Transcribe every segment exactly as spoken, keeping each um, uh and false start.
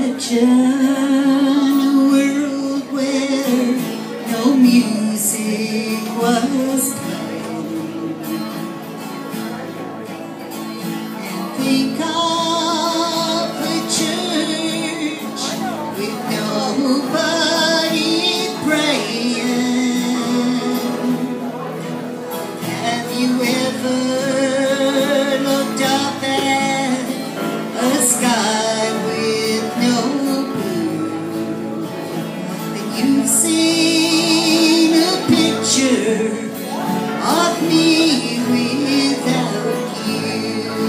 imagine a world where no music was playing, and think of a church with nobody praying. Have you ever looked up at a sky with no blue? Then you've seen a picture of me without you.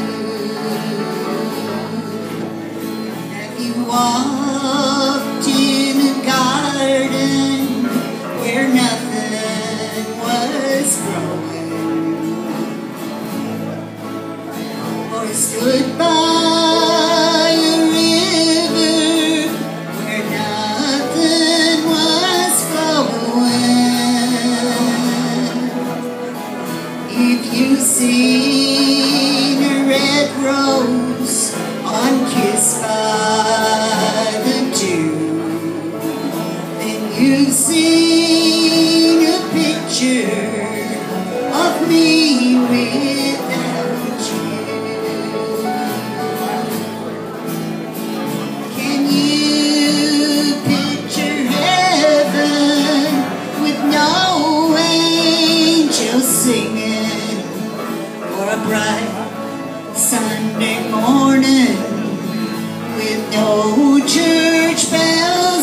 Have you walked in a garden where nothing was growing, or stood by a river where nothing was flowing? If you've seen a red rose unkissed by the dew, then you've seen a picture of me without you. Can you picture heaven with no angels singing, or a bright Sunday morning with no church bells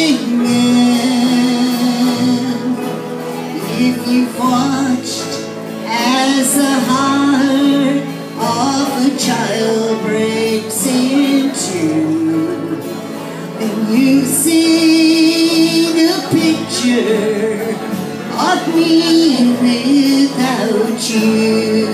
ringing? If you've watched as the heart of a child breaks in two, then you've seen a picture of me without you.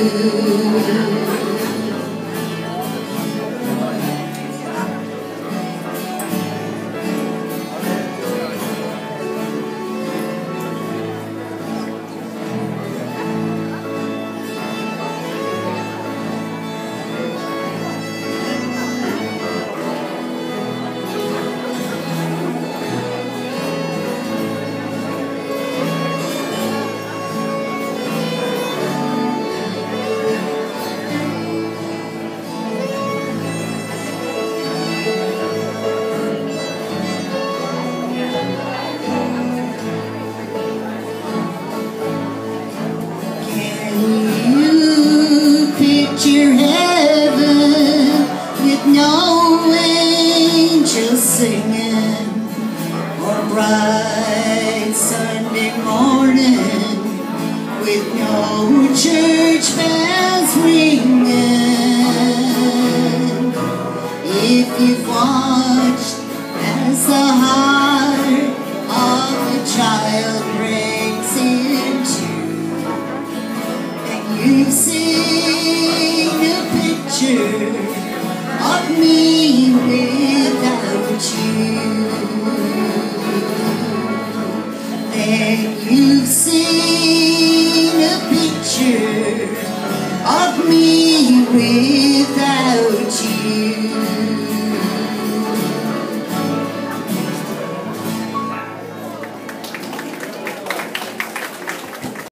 Picture heaven with no angels singing, or a bright Sunday morning with no church bells ringing. If you've watched as the heart of a child breaks in two, and you've seen a picture of me without you, then you've seen a picture of me without you.